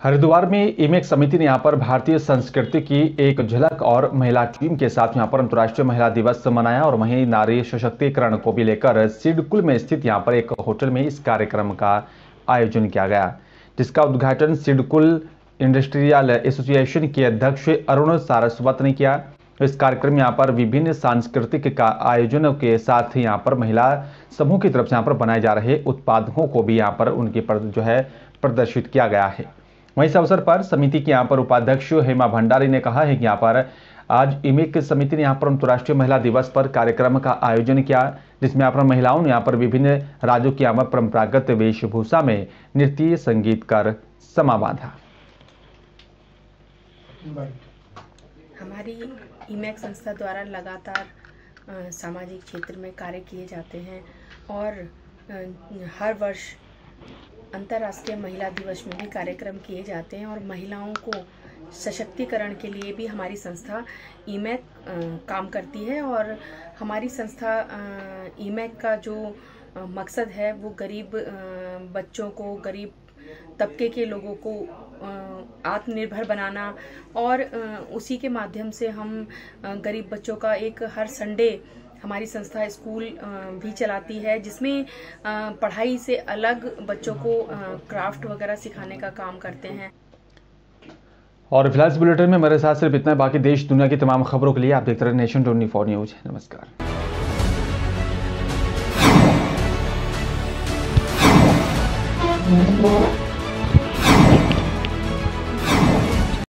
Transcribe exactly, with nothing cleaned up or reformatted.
हरिद्वार में इमेक समिति ने यहां पर भारतीय संस्कृति की एक झलक और महिला टीम के साथ यहां पर अंतर्राष्ट्रीय महिला दिवस मनाया और वहीं नारी सशक्तिकरण को भी लेकर सिडकुल में स्थित यहां पर एक होटल में इस कार्यक्रम का आयोजन किया गया, जिसका उद्घाटन सिडकुल इंडस्ट्रियल एसोसिएशन के अध्यक्ष अरुण सारस्वत ने किया। इस कार्यक्रम में यहाँ पर विभिन्न सांस्कृतिक का आयोजनों के साथ ही यहाँ पर महिला समूह की तरफ से यहाँ पर बनाए जा रहे उत्पादों को भी यहाँ पर उनके पर जो है प्रदर्शित किया गया है। वहीं इस अवसर पर समिति के यहाँ पर उपाध्यक्ष हेमा भंडारी ने कहा है कि यहाँ पर आज इमेक समिति ने यहाँ पर अंतर्राष्ट्रीय महिला दिवस पर कार्यक्रम का आयोजन किया, जिसमें यहाँ पर महिलाओं ने यहाँ पर विभिन्न राज्यों की यहाँ पर परंपरागत वेशभूषा में नृत्य संगीत कर समा बांधा। हमारी इमेक संस्था द्वारा लगातार सामाजिक क्षेत्र में कार्य किए जाते हैं और आ, हर वर्ष अंतर्राष्ट्रीय महिला दिवस में भी कार्यक्रम किए जाते हैं और महिलाओं को सशक्तिकरण के लिए भी हमारी संस्था इमेक काम करती है। और हमारी संस्था इमेक का जो मकसद है वो गरीब बच्चों को, गरीब तबके के लोगों को आत्मनिर्भर बनाना और उसी के माध्यम से हम गरीब बच्चों का एक हर संडे हमारी संस्था स्कूल भी चलाती है, जिसमें पढ़ाई से अलग बच्चों को क्राफ्ट वगैरह सिखाने का काम करते हैं। और फिलहाल इस बुलेटिन में मेरे साथ सिर्फ इतना, बाकी देश दुनिया की तमाम खबरों के लिए आप देखते रहे नेशन ट्वेंटी फोर न्यूज। नमस्कार।